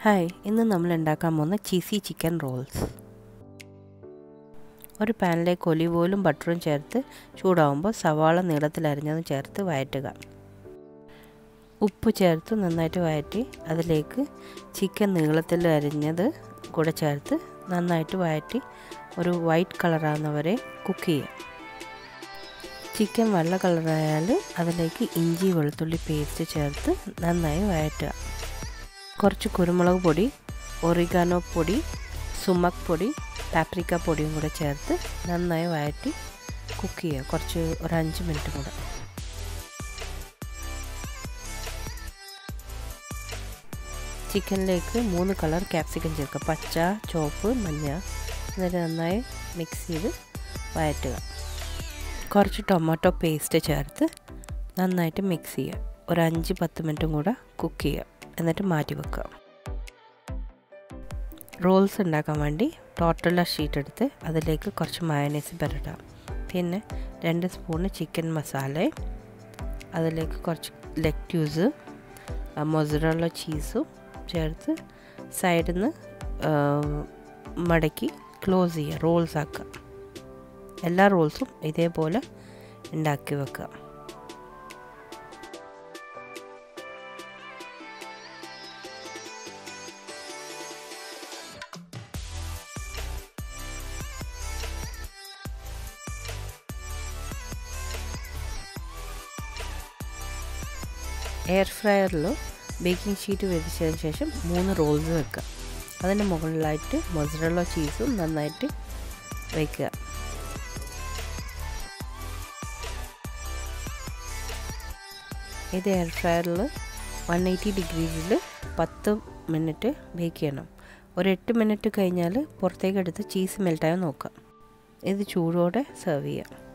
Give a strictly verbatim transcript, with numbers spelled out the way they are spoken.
Hi, ഇന്ന് നമ്മൾ ഉണ്ടാക്കാൻ പോകുന്ന ചീസി ചിക്കൻ റോൾസ്. ഒരു പാനിലേക്ക് ഒലിവ് ഓയിലും ബട്ടറും ചേർത്ത് ചൂടാവുമ്പോൾ സവാള നീളത്തിലരിഞ്ഞത് ചേർത്ത് വഴറ്റുക. ഉപ്പ് ചേർത്ത് നന്നായിട്ട് വഴറ്റി അതിലേക്ക് ചിക്കൻ നീളത്തിൽ അരിഞ്ഞത് കൂടെ ചേർത്ത് നന്നായിട്ട് വഴറ്റി ഒരു വൈറ്റ് കളറാകുന്നവരെ കുക്ക് ചെയ്യുക. ചിക്കൻ വെള്ള കളറായാൽ അതിലേക്ക് ഇഞ്ചി വെളുത്തുള്ളി പേസ്റ്റ് ചേർത്ത് നന്നായി വഴറ്റുക. കുറച്ച് കുരുമുളക് പൊടി, ഒറിഗാനോ പൊടി, സുമക് പൊടി, പാപ്രിക്ക പൊടിയും കൂടെ ചേർത്ത് നന്നായി വഴറ്റി കുക്ക് ചെയ്യുക. കുറച്ച് ഒരു അഞ്ച് മിനിറ്റ് കൂടെ. ചിക്കനിലേക്ക് മൂന്ന് കളർ ക്യാപ്സിക്കം ചേർക്കുക. പച്ച, ചുവപ്പ്, മഞ്ഞ. എന്നിട്ട് നന്നായി മിക്സ് ചെയ്ത് വഴറ്റുക. കുറച്ച് ടൊമാറ്റോ പേസ്റ്റ് ചേർത്ത് നന്നായിട്ട് മിക്സ് ചെയ്യുക. ഒരു അഞ്ച് പത്ത് മിനിറ്റും കൂടെ കുക്ക് ചെയ്യുക. എന്നിട്ട് മാറ്റി വെക്കുക. റോൾസ് ഉണ്ടാക്കാൻ വേണ്ടി ടോർട്ടില്ല ഷീറ്റ് എടുത്ത് അതിലേക്ക് കുറച്ച് മയോണൈസ് പുരട്ടാം. പിന്നെ രണ്ട് സ്പൂണ് ചിക്കൻ മസാല, അതിലേക്ക് കുറച്ച് ലെറ്റ്യൂസ്, മൊസറല്ല ചീസും ചേർത്ത് സൈഡിൽ നിന്ന് മടക്കി ക്ലോസ് ചെയ്യുക. റോൾസ് ആക്കുക. എല്ലാ റോൾസും ഇതേപോലെ ഉണ്ടാക്കി വെക്കുക. എയർ ഫ്രയറിൽ ബേക്കിംഗ് ഷീറ്റ് വിരിച്ചതിന് ശേഷം മൂന്ന് റോൾസ് വെക്കുക. അതിൻ്റെ മുകളിലായിട്ട് മൊസറല്ല ചീസും നന്നായിട്ട് വയ്ക്കുക. ഇത് എയർ ഫ്രയറിൽ വൺ എയ്റ്റി ഡിഗ്രിയിൽ പത്ത് മിനിറ്റ് ബേക്ക് ചെയ്യണം. ഒരു എട്ട് മിനിറ്റ് കഴിഞ്ഞാൽ പുറത്തേക്ക് എടുത്ത് ചീസ് മെൽറ്റായി നോക്കുക. ഇത് ചൂടോടെ സെർവ് ചെയ്യുക.